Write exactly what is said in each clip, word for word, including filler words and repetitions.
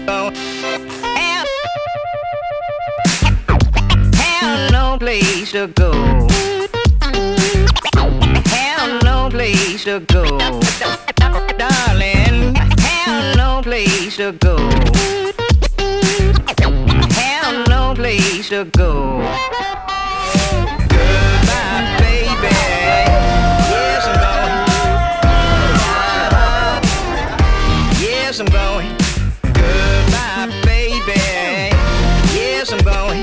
go. Have, have no place to go. Have no place to go. Darling, have no place to go. Have no place to go. Goodbye, baby. Yes, I'm going. Uh, yes, I'm going. Goodbye, baby. Yes, I'm going.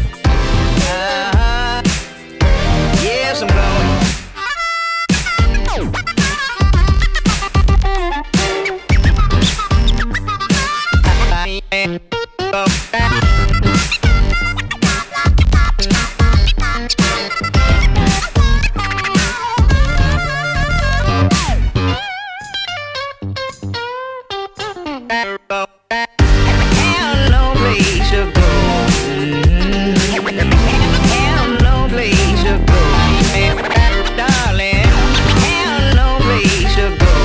Uh, yes, I'm going. Have no place to go. Have no place to go. Darling, have no place to go.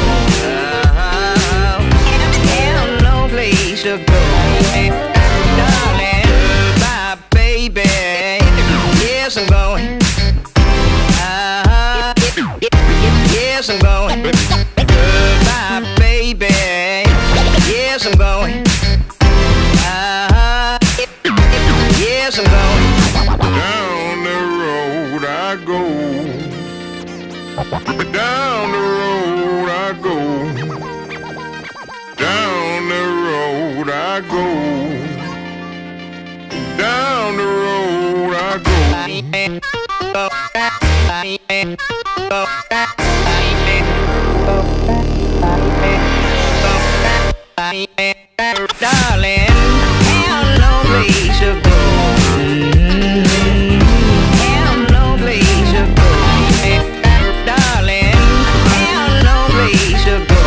Have no place to go. Darling, bye, baby. Yes, I'm going. Uh, yes, I'm going. Goodbye, baby. Yes, I'm going. Uh, yes, I'm going. Down the road I go. Down the road I go. Down the road I go. Down the road I go. Darling, have no place to go. Have no place to go. Darling, have no place to go.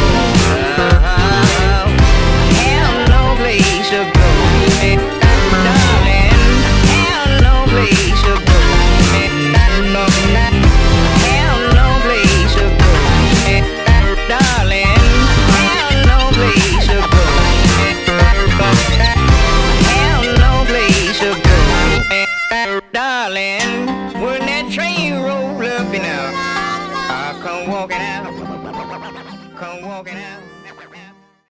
Have no place to go. Darling, have no place to go. Have no place to go. Darling, have no place to go. Have no place to go. Darling, when that train roll up and out, I'll come walking out, come walking out.